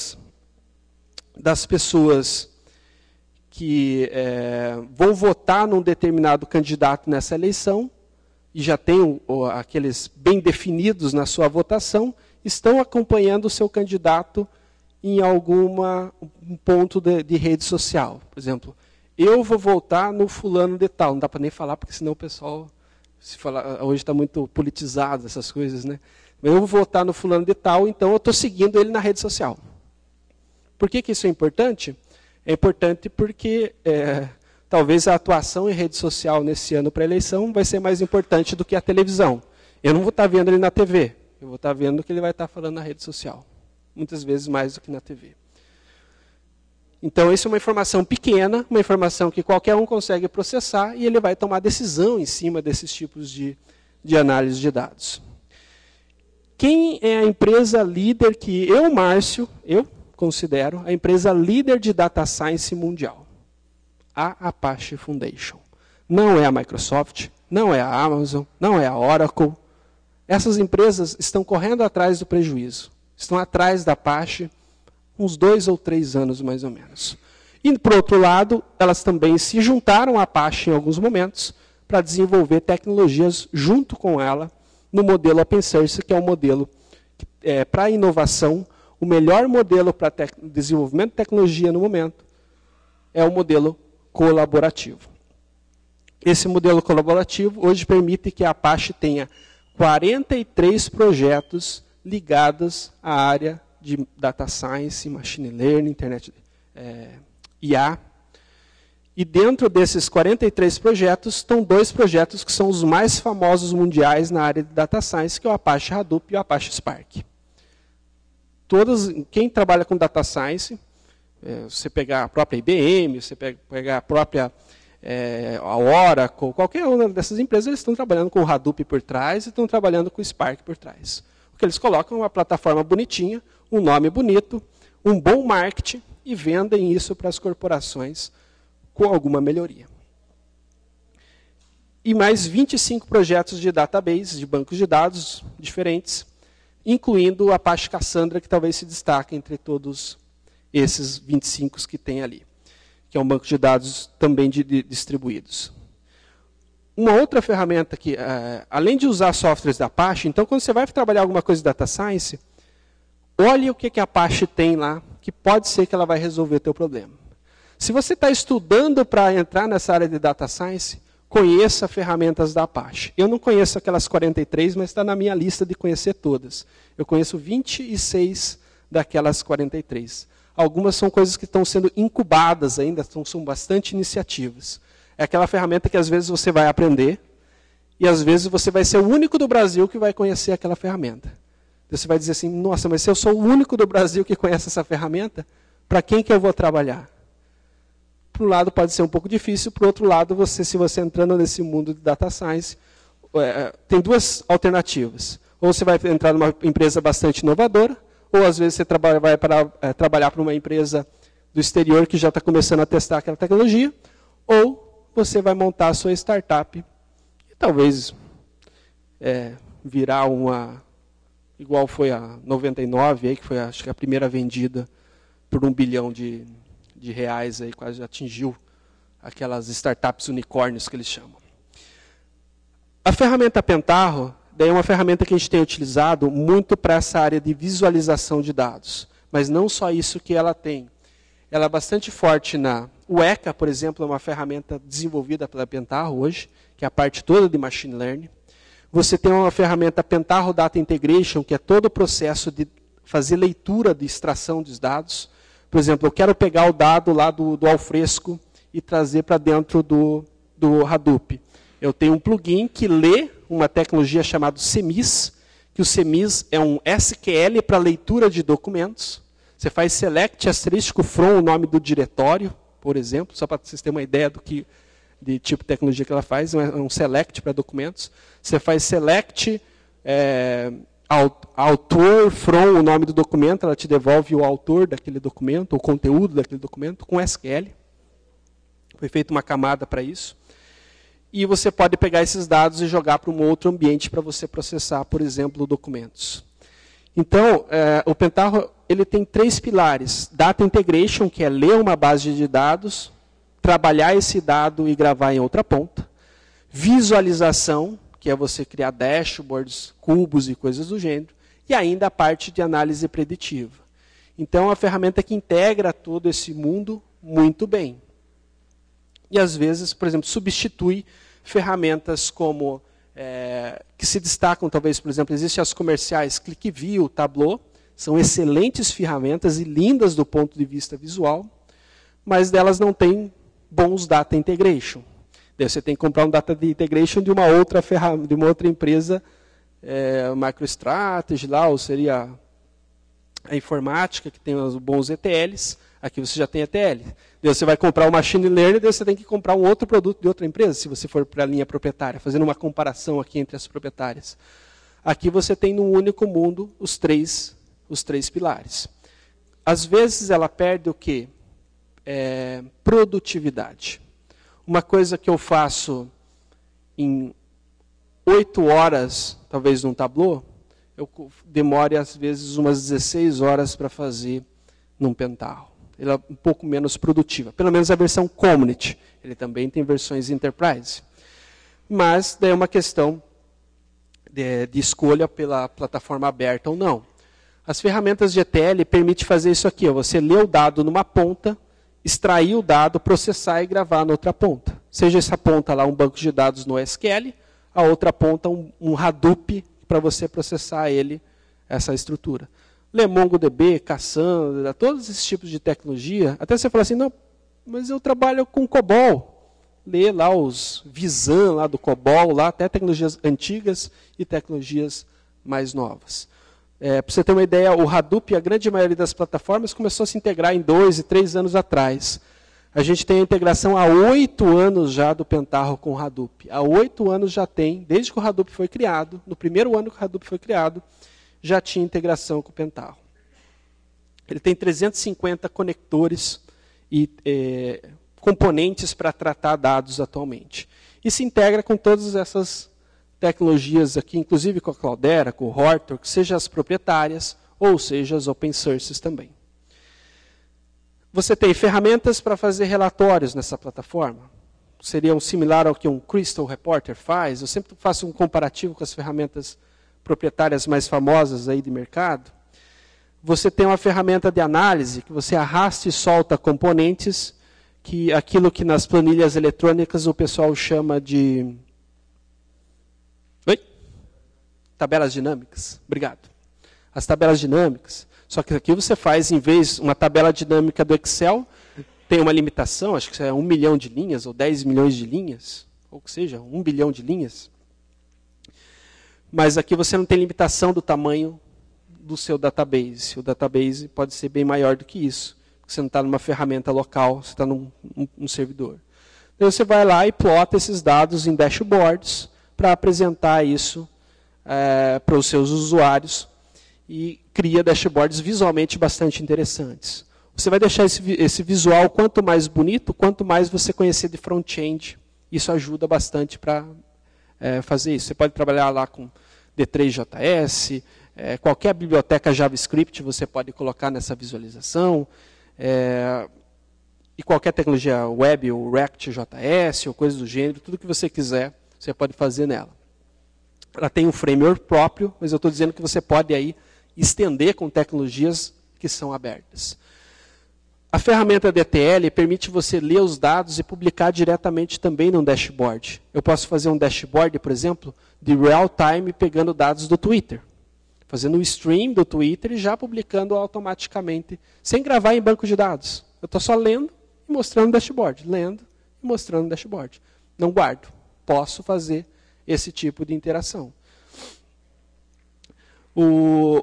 das pessoas que vão votar num determinado candidato nessa eleição, e já tem aqueles bem definidos na sua votação, estão acompanhando o seu candidato em algum ponto de rede social. Por exemplo, eu vou votar no fulano de tal. Não dá para nem falar, porque senão o pessoal, hoje está muito politizado essas coisas, né? Eu vou votar no fulano de tal, então eu estou seguindo ele na rede social. Por que isso é importante? É importante porque talvez a atuação em rede social nesse ano para a eleição vai ser mais importante do que a televisão. Eu não vou estar vendo ele na TV, eu vou estar vendo o que ele vai estar falando na rede social. Muitas vezes mais do que na TV. Então, isso é uma informação pequena, uma informação que qualquer um consegue processar e ele vai tomar decisão em cima desses tipos de análise de dados. Quem é a empresa líder que Márcio, considero a empresa líder de data science mundial? A Apache Foundation. Não é a Microsoft, não é a Amazon, não é a Oracle. Essas empresas estão correndo atrás do prejuízo. Estão atrás da Apache uns 2 ou 3 anos, mais ou menos. E, por outro lado, elas também se juntaram à Apache em alguns momentos para desenvolver tecnologias junto com ela no modelo open source, que é um modelo para inovação, o melhor modelo para desenvolvimento de tecnologia no momento é o modelo colaborativo. Esse modelo colaborativo hoje permite que a Apache tenha 43 projetos ligadas à área de Data Science, Machine Learning, Internet, IA. E dentro desses 43 projetos, estão 2 projetos que são os mais famosos mundiais na área de Data Science, que é o Apache Hadoop e o Apache Spark. Quem trabalha com Data Science, você pegar a própria IBM, você pegar a própria a Oracle, qualquer uma dessas empresas, eles estão trabalhando com o Hadoop por trás e estão trabalhando com o Spark por trás. O que eles colocam é uma plataforma bonitinha, um nome bonito, um bom marketing e vendem isso para as corporações com alguma melhoria. E mais 25 projetos de database, de bancos de dados diferentes, incluindo o Apache Cassandra, que talvez se destaque entre todos esses 25 que tem ali, que é um banco de dados também distribuídos. Uma outra ferramenta que, além de usar softwares da Apache, então quando você vai trabalhar alguma coisa de Data Science, olhe o que a Apache tem lá, que pode ser que ela vai resolver o teu problema. Se você está estudando para entrar nessa área de Data Science, conheça ferramentas da Apache. Eu não conheço aquelas 43, mas está na minha lista de conhecer todas. Eu conheço 26 daquelas 43. Algumas são coisas que estão sendo incubadas ainda, são bastante iniciativas. É aquela ferramenta que às vezes você vai aprender, e às vezes você vai ser o único do Brasil que vai conhecer aquela ferramenta. Você vai dizer assim, nossa, mas se eu sou o único do Brasil que conhece essa ferramenta, para quem que eu vou trabalhar? Para um lado pode ser um pouco difícil, para o outro lado, se você entrando nesse mundo de Data Science, tem 2 alternativas. Ou você vai entrar numa empresa bastante inovadora, ou às vezes você vai trabalhar para uma empresa do exterior que já está começando a testar aquela tecnologia, ou você vai montar a sua startup e talvez virar uma, igual foi a 99, aí, que foi acho que a primeira vendida por $1 bilhão de reais, aí, quase atingiu aquelas startups unicórnios que eles chamam. A ferramenta Pentaho daí é uma ferramenta que a gente tem utilizado muito para essa área de visualização de dados. Mas não só isso que ela tem. Ela é bastante forte o ECA, por exemplo, é uma ferramenta desenvolvida pela Pentaho hoje, que é a parte toda de Machine Learning. Você tem uma ferramenta Pentaho Data Integration, que é todo o processo de fazer leitura de extração dos dados. Por exemplo, eu quero pegar o dado lá do Alfresco e trazer para dentro do Hadoop. Eu tenho um plugin que lê uma tecnologia chamada CMIS, que o CMIS é um SQL para leitura de documentos. Você faz select asterisco from o nome do diretório, por exemplo, só para vocês terem uma ideia de tipo de tecnologia que ela faz, é um select para documentos. Você faz select autor from o nome do documento, ela te devolve o autor daquele documento, o conteúdo daquele documento, com SQL. Foi feita uma camada para isso. E você pode pegar esses dados e jogar para um outro ambiente para você processar, por exemplo, documentos. Então, o Pentaho ele tem 3 pilares. Data Integration, que é ler uma base de dados, trabalhar esse dado e gravar em outra ponta. Visualização, que é você criar dashboards, cubos e coisas do gênero. E ainda a parte de análise preditiva. Então, é uma ferramenta que integra todo esse mundo muito bem. E, às vezes, por exemplo, substitui ferramentas como, que se destacam, talvez, por exemplo, existem as comerciais ClickView, Tableau, são excelentes ferramentas e lindas do ponto de vista visual, mas delas não têm bons data integration. Daí você tem que comprar um data integration de uma outra ferramenta, de uma outra empresa, MicroStrategy, lá, ou seria a informática, que tem os bons ETLs. Aqui você já tem ETL. Daí você vai comprar o Machine Learning, daí você tem que comprar um outro produto de outra empresa, se você for para a linha proprietária, fazendo uma comparação aqui entre as proprietárias. Aqui você tem num único mundo os três pilares. Às vezes ela perde o quê? Produtividade. Uma coisa que eu faço em 8 horas, talvez num Tableau, eu demore às vezes umas 16 horas para fazer num Pentaho. Ela é um pouco menos produtiva. Pelo menos a versão Community. Ele também tem versões Enterprise. Mas daí é uma questão de escolha pela plataforma aberta ou não. As ferramentas de ETL permitem fazer isso aqui. Você lê o dado numa ponta, extrair o dado, processar e gravar na outra ponta. Seja essa ponta lá um banco de dados no SQL, a outra ponta um Hadoop para você processar ele essa estrutura. Lê MongoDB, Cassandra, todos esses tipos de tecnologia. Até você fala assim, não, mas eu trabalho com COBOL. Lê lá os Visan lá do COBOL, lá, até tecnologias antigas e tecnologias mais novas. Para você ter uma ideia, o Hadoop, a grande maioria das plataformas, começou a se integrar em 2 e 3 anos atrás. A gente tem a integração há 8 anos já do Pentaho com o Hadoop. Há 8 anos já tem, desde que o Hadoop foi criado, no primeiro ano que o Hadoop foi criado, já tinha integração com o Pentaho. Ele tem 350 conectores e componentes para tratar dados atualmente. E se integra com todas essas tecnologias aqui, inclusive com a Cloudera, com o Hortonworks, seja as proprietárias ou seja as open sources também. Você tem ferramentas para fazer relatórios nessa plataforma. Seria um similar ao que um Crystal Reporter faz. Eu sempre faço um comparativo com as ferramentas proprietárias mais famosas aí de mercado. Você tem uma ferramenta de análise que você arrasta e solta componentes, que aquilo que nas planilhas eletrônicas o pessoal chama de tabelas dinâmicas. Obrigado. As tabelas dinâmicas. Só que aqui você faz, em vez de uma tabela dinâmica do Excel, tem uma limitação, acho que é 1 milhão de linhas, ou 10 milhões de linhas, ou que seja, 1 bilhão de linhas. Mas aqui você não tem limitação do tamanho do seu database. O database pode ser bem maior do que isso. Você não está numa ferramenta local, você está num servidor. Então você vai lá e plota esses dados em dashboards para apresentar isso para os seus usuários e cria dashboards visualmente bastante interessantes. Você vai deixar esse visual quanto mais bonito, quanto mais você conhecer de front-end. Isso ajuda bastante para fazer isso. Você pode trabalhar lá com D3JS, qualquer biblioteca JavaScript você pode colocar nessa visualização, e qualquer tecnologia web, ou React.js, ou coisa do gênero, tudo que você quiser, você pode fazer nela. Ela tem um framework próprio, mas eu estou dizendo que você pode aí estender com tecnologias que são abertas. A ferramenta DTL permite você ler os dados e publicar diretamente também num dashboard. Eu posso fazer um dashboard, por exemplo, de real-time pegando dados do Twitter. Fazendo o stream do Twitter e já publicando automaticamente, sem gravar em banco de dados. Eu estou só lendo e mostrando o dashboard. Lendo e mostrando o dashboard. Não guardo. Posso fazer esse tipo de interação. O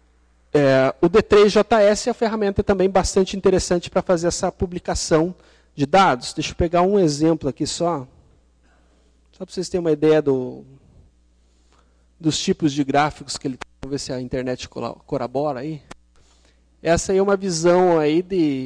D3JS é uma ferramenta também bastante interessante para fazer essa publicação de dados. Deixa eu pegar um exemplo aqui só para vocês terem uma ideia dos tipos de gráficos que ele tem. Vamos ver se a internet corrobora aí. Essa aí é uma visão aí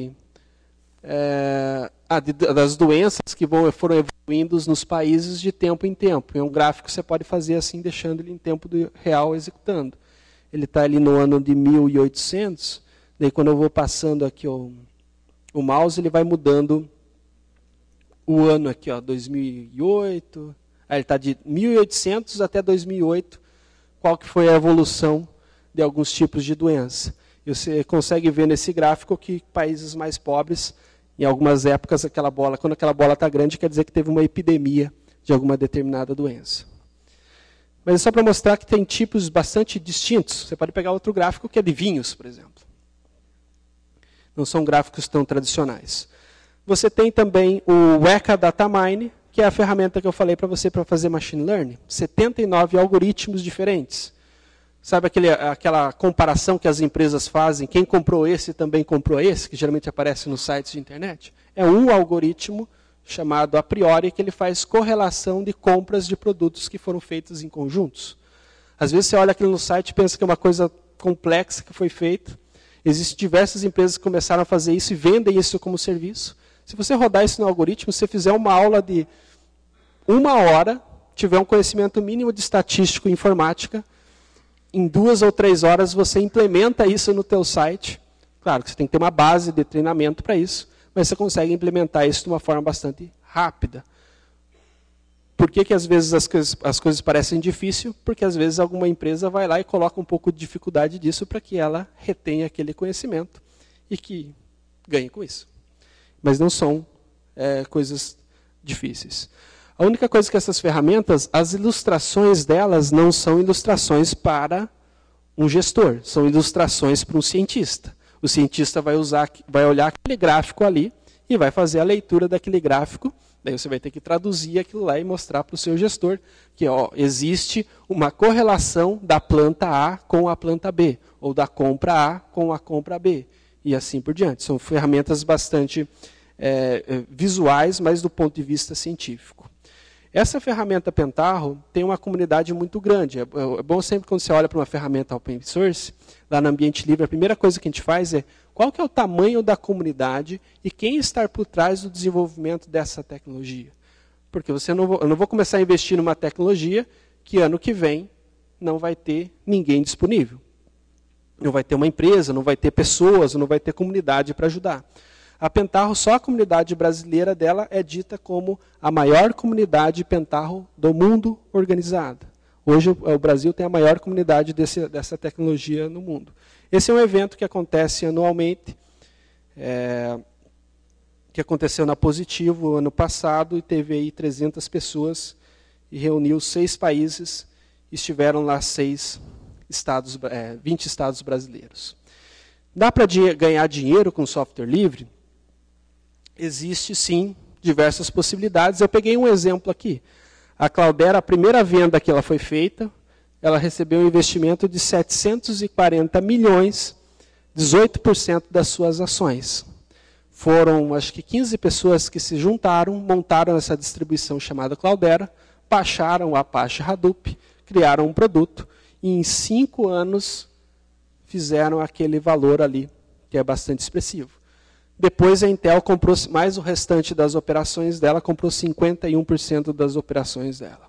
das doenças que foram evoluindo nos países de tempo em tempo. É um gráfico que você pode fazer assim, deixando ele em tempo real executando. Ele está ali no ano de 1800, daí quando eu vou passando aqui o mouse, ele vai mudando o ano aqui, 2008, ele está de 1800 até 2008, qual que foi a evolução de alguns tipos de doença. E você consegue ver nesse gráfico que países mais pobres, em algumas épocas, quando aquela bola está grande, quer dizer que teve uma epidemia de alguma determinada doença. Mas é só para mostrar que tem tipos bastante distintos. Você pode pegar outro gráfico que é de vinhos, por exemplo. Não são gráficos tão tradicionais. Você tem também o Weka Datamine, que é a ferramenta que eu falei para você para fazer machine learning. 79 algoritmos diferentes. Sabe aquela comparação que as empresas fazem? Quem comprou esse também comprou esse, que geralmente aparece nos sites de internet? É um algoritmo chamado a priori, que ele faz correlação de compras de produtos que foram feitos em conjuntos. Às vezes você olha aquilo no site e pensa que é uma coisa complexa que foi feita. Existem diversas empresas que começaram a fazer isso e vendem isso como serviço. Se você rodar isso no algoritmo, se você fizer uma aula de 1 hora, tiver um conhecimento mínimo de estatística e informática, em 2 ou 3 horas você implementa isso no teu site. Claro que você tem que ter uma base de treinamento para isso, mas você consegue implementar isso de uma forma bastante rápida. Por que às vezes as coisas parecem difíceis? Porque às vezes alguma empresa vai lá e coloca um pouco de dificuldade disso para que ela retenha aquele conhecimento e que ganhe com isso. Mas não são coisas difíceis. A única coisa que essas ferramentas, as ilustrações delas não são ilustrações para um gestor, são ilustrações para um cientista. O cientista vai olhar aquele gráfico ali e vai fazer a leitura daquele gráfico. Daí você vai ter que traduzir aquilo lá e mostrar para o seu gestor que existe uma correlação da planta A com a planta B, ou da compra A com a compra B, e assim por diante. São ferramentas bastante visuais, mas do ponto de vista científico. Essa ferramenta Pentaho tem uma comunidade muito grande. É bom sempre quando você olha para uma ferramenta open source, lá no ambiente livre, a primeira coisa que a gente faz é qual que é o tamanho da comunidade e quem está por trás do desenvolvimento dessa tecnologia. Porque eu não vou começar a investir numa tecnologia que ano que vem não vai ter ninguém disponível. Não vai ter uma empresa, não vai ter pessoas, não vai ter comunidade para ajudar. A Pentaho, só a comunidade brasileira dela é dita como a maior comunidade Pentaho do mundo organizada. Hoje o Brasil tem a maior comunidade dessa tecnologia no mundo. Esse é um evento que acontece anualmente, que aconteceu na Positivo ano passado, e teve aí 300 pessoas, e reuniu 6 países, estiveram lá 20 estados brasileiros. Dá para ganhar dinheiro com software livre? Existe sim diversas possibilidades. Eu peguei um exemplo aqui. A Cloudera, a primeira venda que ela foi feita, ela recebeu um investimento de 740 milhões, 18% das suas ações. Foram, acho que 15 pessoas que se juntaram, montaram essa distribuição chamada Cloudera, baixaram o Apache Hadoop, criaram um produto, e em 5 anos fizeram aquele valor ali, que é bastante expressivo. Depois a Intel comprou mais o restante das operações dela, comprou 51% das operações dela.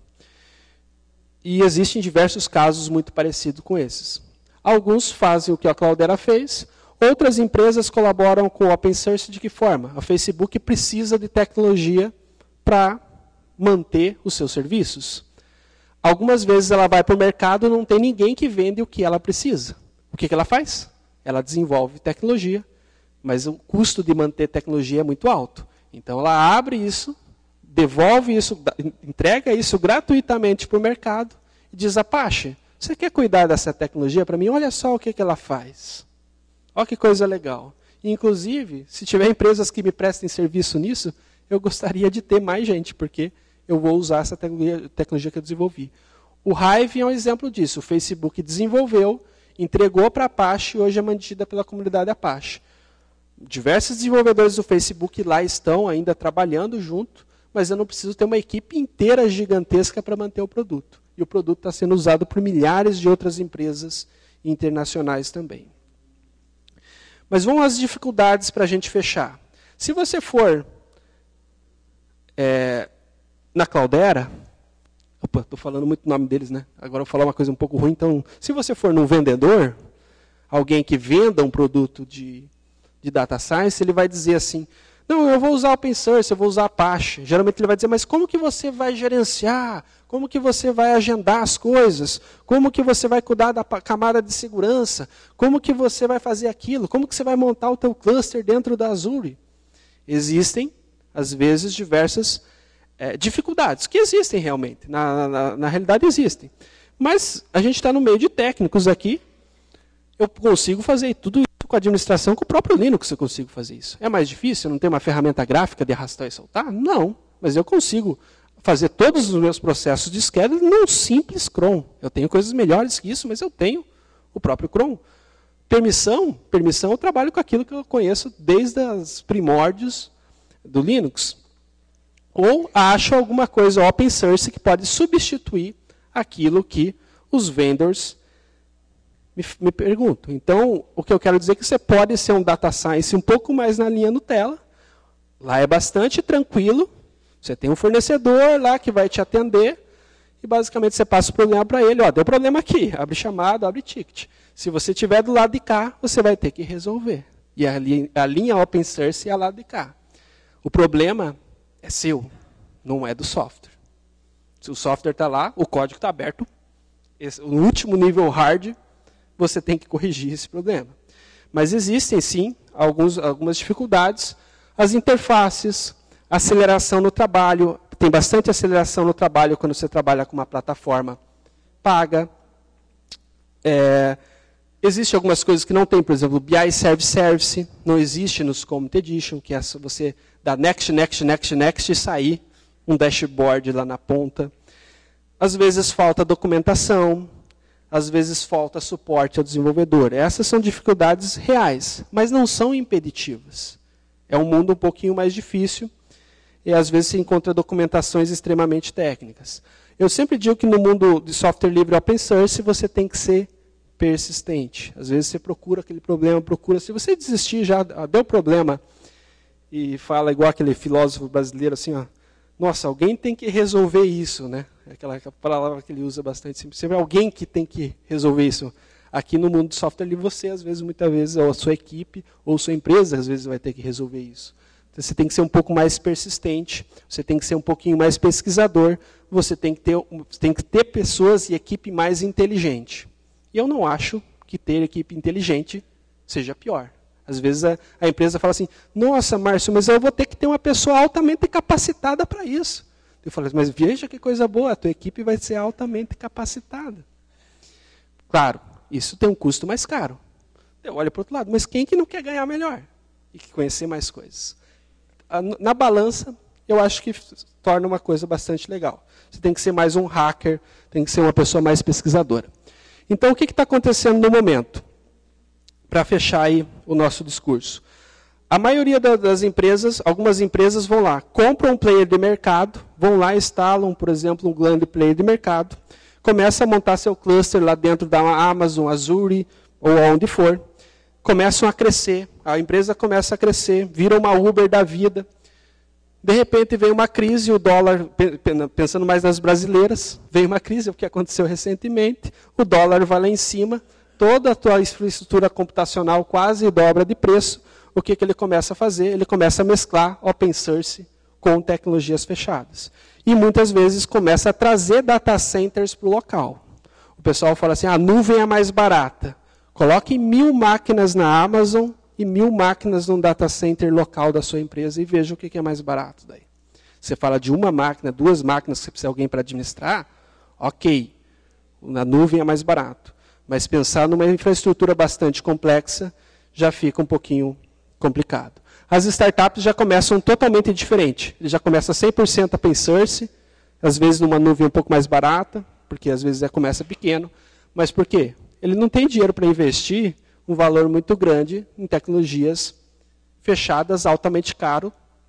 E existem diversos casos muito parecidos com esses. Alguns fazem o que a Cloudera fez, outras empresas colaboram com o open source de que forma? A Facebook precisa de tecnologia para manter os seus serviços. Algumas vezes ela vai para o mercado e não tem ninguém que vende o que ela precisa. O que ela faz? Ela desenvolve tecnologia, mas o custo de manter tecnologia é muito alto. Então ela abre isso, devolve isso, entrega isso gratuitamente para o mercado e diz: Apache, você quer cuidar dessa tecnologia para mim? Olha só o que ela faz. Olha que coisa legal. E, inclusive, se tiver empresas que me prestem serviço nisso, eu gostaria de ter mais gente, porque eu vou usar essa tecnologia que eu desenvolvi. O Hive é um exemplo disso. O Facebook desenvolveu, entregou para a Apache e hoje é mantida pela comunidade Apache. Diversos desenvolvedores do Facebook lá estão ainda trabalhando junto, mas eu não preciso ter uma equipe inteira gigantesca para manter o produto. E o produto está sendo usado por milhares de outras empresas internacionais também. Mas vamos às dificuldades para a gente fechar. Se você for na Cloudera, estou falando muito o nome deles, né? Agora eu vou falar uma coisa um pouco ruim. Então, se você for num vendedor, alguém que venda um produto de data science, ele vai dizer assim: não, eu vou usar open source, eu vou usar Apache. Geralmente ele vai dizer: mas como que você vai gerenciar? Como que você vai agendar as coisas? Como que você vai cuidar da camada de segurança? Como que você vai fazer aquilo? Como que você vai montar o teu cluster dentro da Azure? Existem, às vezes, diversas dificuldades, que existem realmente. Na realidade existem. Mas a gente está no meio de técnicos aqui. Eu consigo fazer tudo isso com a administração, com o próprio Linux eu consigo fazer isso. É mais difícil? Eu não tenho uma ferramenta gráfica de arrastar e soltar? Não, mas eu consigo fazer todos os meus processos de schedule num simples cron. Eu tenho coisas melhores que isso, mas eu tenho o próprio cron. Permissão eu trabalho com aquilo que eu conheço desde os primórdios do Linux. Ou acho alguma coisa open source que pode substituir aquilo que os vendors me perguntam. Então, o que eu quero dizer é que você pode ser um data science um pouco mais na linha Nutella. Lá é bastante tranquilo. Você tem um fornecedor lá que vai te atender e basicamente você passa o problema para ele. Ó, deu problema aqui, abre chamado, abre ticket. Se você estiver do lado de cá, você vai ter que resolver. E a linha open source é a lado de cá. O problema é seu, não é do software. Se o software está lá, o código está aberto, o último nível hard, você tem que corrigir esse problema. Mas existem, sim, algumas dificuldades. As interfaces, aceleração no trabalho. Tem bastante aceleração no trabalho quando você trabalha com uma plataforma paga. Existem algumas coisas que não tem, por exemplo, o BI Service, não existe nos Common Edition, que é você dar next, next, next, next e sair um dashboard lá na ponta. Às vezes falta documentação, às vezes falta suporte ao desenvolvedor. Essas são dificuldades reais, mas não são impeditivas. É um mundo um pouquinho mais difícil e às vezes se encontra documentações extremamente técnicas. Eu sempre digo que no mundo de software livre open source você tem que ser persistente. Às vezes você procura aquele problema, se você desistir já deu problema e fala igual aquele filósofo brasileiro assim, ó, nossa, alguém tem que resolver isso, né? Aquela palavra que ele usa bastante, sempre alguém que tem que resolver isso. Aqui no mundo de software livre você, às vezes, muitas vezes, ou a sua equipe, ou a sua empresa, às vezes vai ter que resolver isso. Então, você tem que ser um pouco mais persistente, você tem que ser um pouquinho mais pesquisador, você tem que ter pessoas e equipe mais inteligente. E eu não acho que ter equipe inteligente seja pior. Às vezes a empresa fala assim, nossa, Márcio, mas eu vou ter que ter uma pessoa altamente capacitada para isso. Eu falo, mas veja que coisa boa, a tua equipe vai ser altamente capacitada. Claro, isso tem um custo mais caro. Eu olho para o outro lado, mas quem que não quer ganhar melhor? E conhecer mais coisas? Na balança, eu acho que torna uma coisa bastante legal. Você tem que ser mais um hacker, tem que ser uma pessoa mais pesquisadora. Então, o que está acontecendo no momento? Para fechar aí o nosso discurso. A maioria das empresas, algumas empresas vão lá, compram um player de mercado, vão lá, instalam, por exemplo, um grande player de mercado, começam a montar seu cluster lá dentro da Amazon, Azure, ou onde for, começam a crescer, a empresa começa a crescer, vira uma Uber da vida. De repente vem uma crise, o dólar, pensando mais nas brasileiras, veio uma crise, o que aconteceu recentemente, o dólar vai lá em cima, toda a tua infraestrutura computacional quase dobra de preço. O que ele começa a fazer? Ele começa a mesclar open source com tecnologias fechadas. E muitas vezes começa a trazer data centers para o local. O pessoal fala assim, a nuvem é mais barata. Coloque 1000 máquinas na Amazon e 1000 máquinas num data center local da sua empresa e veja o que é mais barato daí. Você fala de uma máquina, 2 máquinas, se você precisa de alguém para administrar, ok, na nuvem é mais barato. Mas pensar numa infraestrutura bastante complexa já fica um pouquinho complicado. As startups já começam totalmente diferente. Ele já começa 100% open source, às vezes numa nuvem um pouco mais barata, porque às vezes começa pequeno. Mas por quê? Ele não tem dinheiro para investir um valor muito grande em tecnologias fechadas, altamente caro.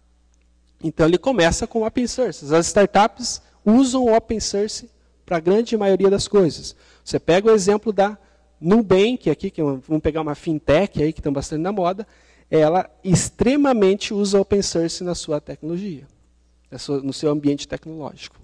Então ele começa com open source. As startups usam o open source para a grande maioria das coisas. Você pega o exemplo da Nubank, aqui, vamos pegar uma fintech aí, que estão bastante na moda, ela extremamente usa open source na sua tecnologia, no seu ambiente tecnológico.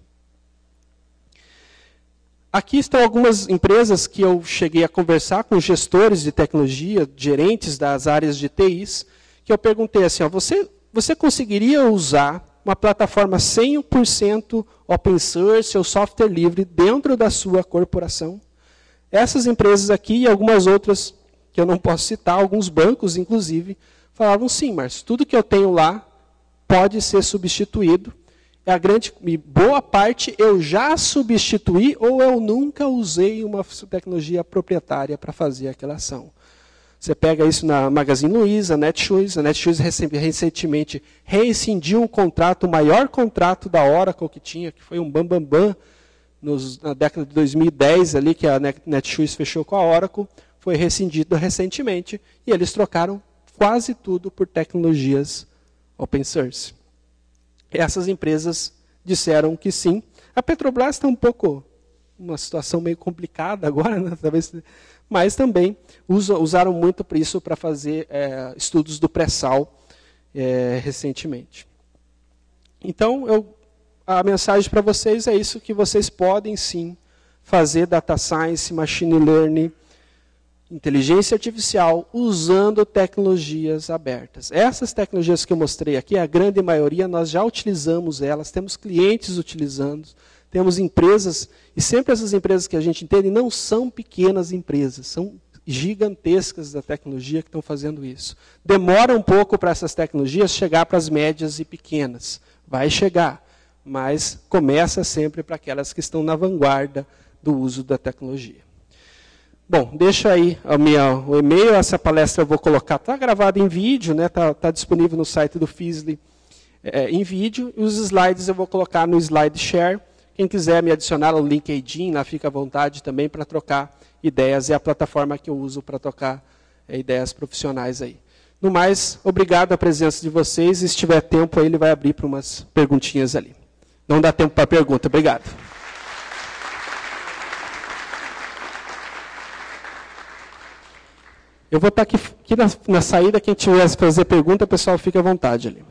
Aqui estão algumas empresas que eu cheguei a conversar com gestores de tecnologia, gerentes das áreas de TIs, que eu perguntei assim, ó, você conseguiria usar uma plataforma 100% open source ou software livre dentro da sua corporação? Essas empresas aqui e algumas outras que eu não posso citar, alguns bancos, inclusive, falavam, sim, Márcio, tudo que eu tenho lá pode ser substituído. A grande e boa parte eu já substituí ou eu nunca usei uma tecnologia proprietária para fazer aquela ação. Você pega isso na Magazine Luiza, a Netshoes recentemente rescindiu um contrato, o maior contrato da Oracle que tinha, que foi um bambambam, na década de 2010, ali, que a Netshoes fechou com a Oracle, foi rescindido recentemente, e eles trocaram quase tudo por tecnologias open source. Essas empresas disseram que sim. A Petrobras está um pouco, uma situação meio complicada agora, né? Talvez, mas também usaram muito isso para fazer estudos do pré-sal recentemente. Então, a mensagem para vocês é isso, que vocês podem sim fazer data science, machine learning, inteligência artificial, usando tecnologias abertas. Essas tecnologias que eu mostrei aqui, a grande maioria, nós já utilizamos elas, temos clientes utilizando, temos empresas, e sempre essas empresas que a gente entende não são pequenas empresas, são gigantescas da tecnologia que estão fazendo isso. Demora um pouco para essas tecnologias chegar para as médias e pequenas. Vai chegar, mas começa sempre para aquelas que estão na vanguarda do uso da tecnologia. Bom, deixa aí o e-mail, essa palestra eu vou colocar, está gravada em vídeo, né? Tá disponível no site do Feasly em vídeo, e os slides eu vou colocar no SlideShare. Quem quiser me adicionar ao LinkedIn, lá fica à vontade também para trocar ideias, é a plataforma que eu uso para trocar ideias profissionais aí. No mais, obrigado a presença de vocês, e se tiver tempo aí, ele vai abrir para umas perguntinhas ali. Não dá tempo para pergunta, obrigado. Eu vou estar aqui na saída, quem tiver fazer pergunta, o pessoal fica à vontade ali.